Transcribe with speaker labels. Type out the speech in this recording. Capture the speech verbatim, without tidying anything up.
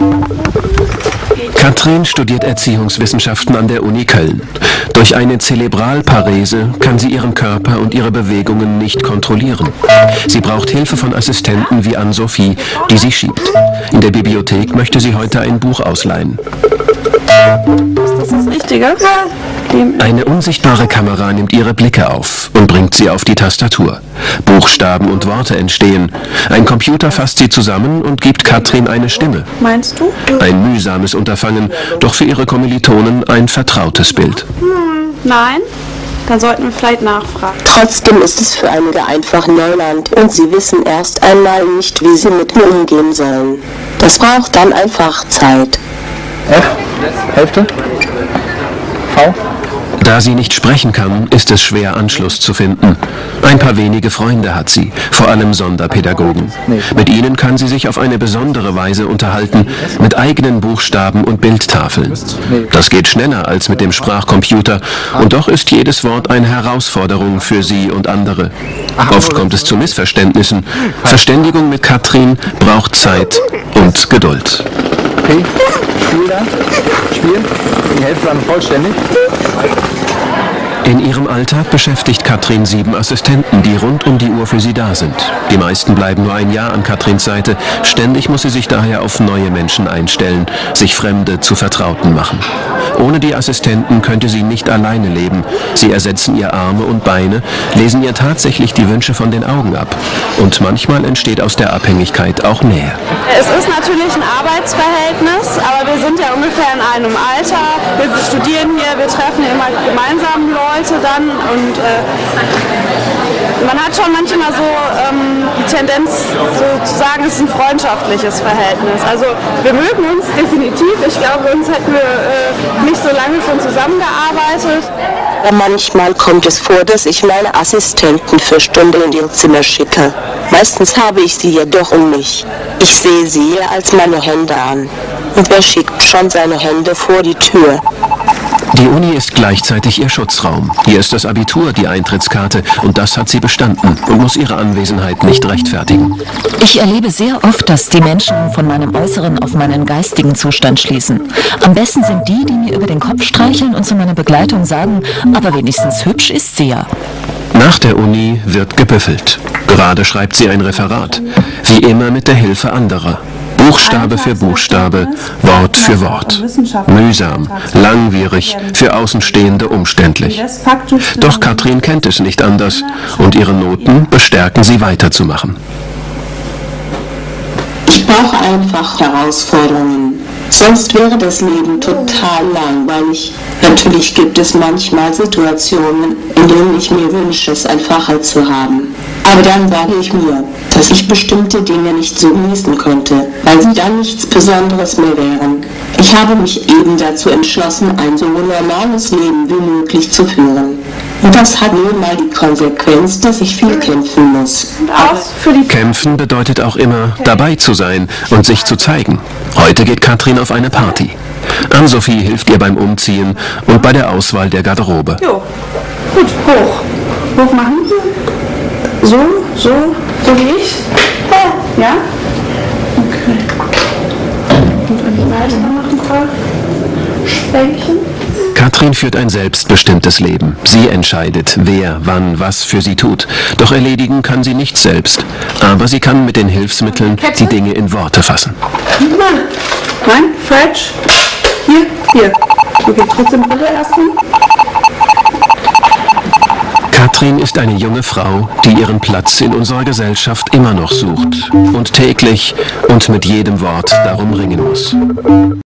Speaker 1: Katrin studiert Erziehungswissenschaften an der Uni Köln. Durch eine Zerebralparese kann sie ihren Körper und ihre Bewegungen nicht kontrollieren. Sie braucht Hilfe von Assistenten wie Ann-Sophie, die sie schiebt. In der Bibliothek möchte sie heute ein Buch ausleihen.
Speaker 2: Ist das das Richtige?
Speaker 1: Eine unsichtbare Kamera nimmt ihre Blicke auf und bringt sie auf die Tastatur. Buchstaben und Worte entstehen. Ein Computer fasst sie zusammen und gibt Katrin eine Stimme.
Speaker 2: Meinst du?
Speaker 1: Ein mühsames Unterfangen, doch für ihre Kommilitonen ein vertrautes Bild.
Speaker 2: Hm, nein? Dann sollten wir vielleicht nachfragen.
Speaker 3: Trotzdem ist es für einige einfach Neuland und sie wissen erst einmal nicht, wie sie mit mir umgehen sollen. Das braucht dann einfach Zeit.
Speaker 4: F? Hälfte? V?
Speaker 1: Da sie nicht sprechen kann, ist es schwer, Anschluss zu finden. Ein paar wenige Freunde hat sie, vor allem Sonderpädagogen. Mit ihnen kann sie sich auf eine besondere Weise unterhalten, mit eigenen Buchstaben und Bildtafeln. Das geht schneller als mit dem Sprachcomputer und doch ist jedes Wort eine Herausforderung für sie und andere. Oft kommt es zu Missverständnissen. Verständigung mit Katrin braucht Zeit und Geduld.
Speaker 4: P. Spiel da. Spiel. Die Hälfte war vollständig.
Speaker 1: In ihrem Alltag beschäftigt Katrin sieben Assistenten, die rund um die Uhr für sie da sind. Die meisten bleiben nur ein Jahr an Katrins Seite. Ständig muss sie sich daher auf neue Menschen einstellen, sich Fremde zu Vertrauten machen. Ohne die Assistenten könnte sie nicht alleine leben. Sie ersetzen ihr Arme und Beine, lesen ihr tatsächlich die Wünsche von den Augen ab. Und manchmal entsteht aus der Abhängigkeit auch Nähe.
Speaker 2: Es ist natürlich ein Arbeitsverhältnis, aber wir sind ja ungefähr in einem Alter. Wir studieren hier, wir treffen immer gemeinsam Leute dann und äh, man hat schon manchmal so ähm, die Tendenz so zu sagen, es ist ein freundschaftliches Verhältnis. Also wir mögen uns definitiv. Ich glaube, sonst hätten wir äh, nicht so lange schon zusammengearbeitet.
Speaker 3: Manchmal kommt es vor, dass ich meine Assistenten für Stunden in ihr Zimmer schicke. Meistens habe ich sie jedoch um mich. Ich sehe sie eher als meine Hände an. Und wer schickt schon seine Hände vor die Tür?
Speaker 1: Die Uni ist gleichzeitig ihr Schutzraum. Hier ist das Abitur die Eintrittskarte und das hat sie bestanden und muss ihre Anwesenheit nicht rechtfertigen.
Speaker 5: Ich erlebe sehr oft, dass die Menschen von meinem äußeren auf meinen geistigen Zustand schließen. Am besten sind die, die mir über den Kopf streicheln und zu meiner Begleitung sagen, aber wenigstens hübsch ist sie ja.
Speaker 1: Nach der Uni wird gebüffelt. Gerade schreibt sie ein Referat. Wie immer mit der Hilfe anderer. Buchstabe für Buchstabe, Wort für Wort. Mühsam, langwierig, für Außenstehende umständlich. Doch Katrin kennt es nicht anders und ihre Noten bestärken sie weiterzumachen.
Speaker 3: Ich brauche einfach Herausforderungen. Sonst wäre das Leben total langweilig. Natürlich gibt es manchmal Situationen, in denen ich mir wünsche, es einfacher zu haben. Aber dann sage ich mir, dass ich bestimmte Dinge nicht so genießen könnte, weil sie dann nichts Besonderes mehr wären. Ich habe mich eben dazu entschlossen, ein so normales Leben wie möglich zu führen. Und das hat nun mal die Konsequenz, dass ich viel kämpfen muss.
Speaker 1: Kämpfen bedeutet auch immer, dabei zu sein und sich zu zeigen. Heute geht Katrin auf eine Party. Ann-Sophie hilft ihr beim Umziehen und bei der Auswahl der Garderobe.
Speaker 2: Jo, gut, hoch. Hoch machen. So, so, so wie ich. Ja? Okay. Und an die Seite noch ein paar Schwänkchen.
Speaker 1: Katrin führt ein selbstbestimmtes Leben. Sie entscheidet, wer, wann, was für sie tut. Doch erledigen kann sie nicht selbst. Aber sie kann mit den Hilfsmitteln die Dinge in Worte fassen.
Speaker 2: Nein, falsch. Hier, hier. Okay, trotzdem Brille erstmal.
Speaker 1: Katrin ist eine junge Frau, die ihren Platz in unserer Gesellschaft immer noch sucht und täglich und mit jedem Wort darum ringen muss.